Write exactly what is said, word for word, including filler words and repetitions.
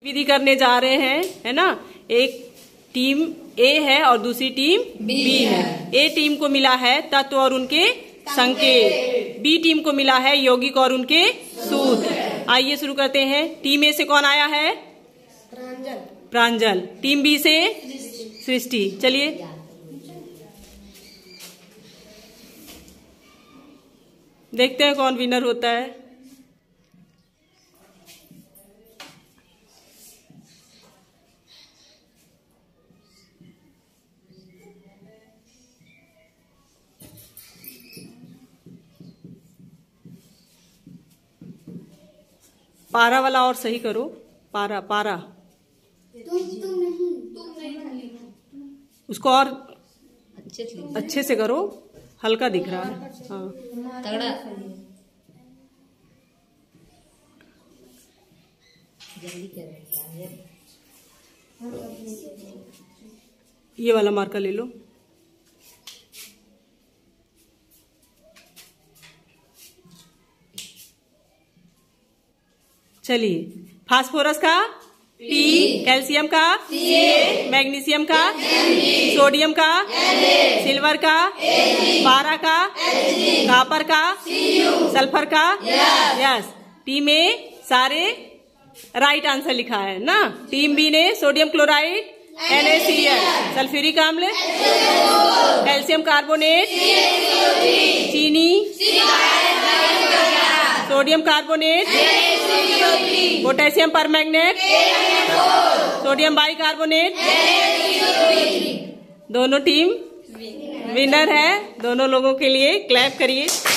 विधि करने जा रहे हैं, है ना। एक टीम ए है और दूसरी टीम बी है। ए टीम को मिला है तत्व और उनके संकेत, बी टीम को मिला है यौगिक और उनके सूत्र। आइए शुरू करते हैं। टीम ए से कौन आया है? प्रांजल। प्रांजल। टीम बी से सृष्टि। चलिए देखते हैं कौन विनर होता है। पारा वाला और सही करो। पारा पारा तुम तुम नहीं तुम नहीं उसको और अच्छे से अच्छे से करो, हल्का दिख रहा है। हाँ तगड़ा। जल्दी कर। ये वाला मार्कर ले लो। चलिए, फास्फोरस का पी, कैल्शियम का सी, मैग्नीशियम का एम, सोडियम का एन, सिल्वर का ए, पारा का एच, कॉपर का सी, सल्फर का यस, यस। टीम ए सारे राइट आंसर लिखा है ना। टीम बी ने sodium chloride N A C L, sulphuric अम्ल, कैल्शियम कार्बोनेट, चीनी, sodium carbonate, potassium permanganate, sodium bicarbonate. दोनों टीम विनर है। दोनों लोगों के लिए क्लैप करिए।